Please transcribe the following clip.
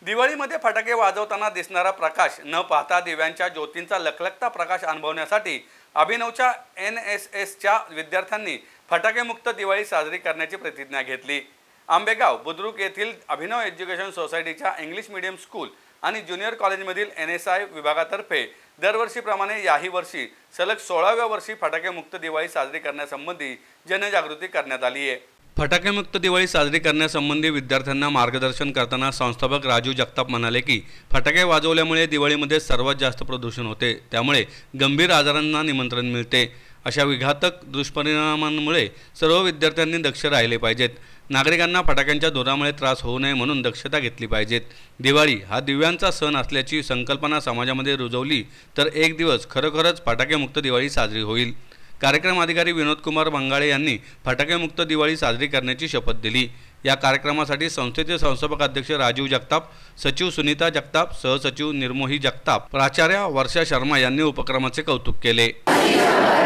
दिवाळीमध्ये फटाके वाजवताना दिसणारा प्रकाश न पाहता दिव्यांच्या ज्योतींचा लखलखता प्रकाश अनुभवण्यासाठी अभिनवच्या NSSच्या विद्यार्थ्यांनी फटाकेमुक्त दिवाळी साजरी करण्याची प्रतिज्ञा घेतली। आंबेगाव बुद्रुक येथील अभिनव एज्युकेशन सोसायटीच्या इंग्लिश मीडियम स्कूल आणि ज्युनियर कॉलेजमधील NSI विभागातर्फे दरवर्षीप्रमाणे याही वर्षी सलग 16व्या वर्षी फटाकेमुक्त दिवाळी साजरी करण्यासंबंधी जनजागृती करण्यात आली आहे। फटाकेमुक्त दिवाळी साजरी करण्यासंबंधी विद्यार्थ्यांना मार्गदर्शन करताना संस्थापक राजू जगताप म्हणाले की फटाके वाजवल्यामुळे दिवाळीमध्ये सर्वात जास्त प्रदूषण होते, त्यामुळे गंभीर आजारांना निमंत्रण मिळते। अशा विघातक दुष्परिणामांमुळे सर्व विद्यार्थ्यांनी दक्ष राहिले पाहिजेत। नागरिकांना फटाक्यांच्या धुरामुळे त्रास होऊ नये म्हणून दक्षता घेतली पाहिजेत। दिवाळी हा दिव्यांचा सण असल्याची संकल्पना समाजामध्ये रुजवली तर एक दिवस खरोखरच फटाकेमुक्त दिवाळी साजरी होईल। कार्यक्रम अधिकारी विनोद कुमार बंगाळे यांनी फटाकेमुक्त दिवाळी साजरी करण्याची शपथ दिली। या कार्यक्रमासाठी संस्थेचे संस्थापक अध्यक्ष राजीव जगताप, सचिव सुनीता जगताप, सहसचिव निर्मोही जगताप, प्राचार्य वर्षा शर्मा यांनी उपक्रमाचे कौतुक केले।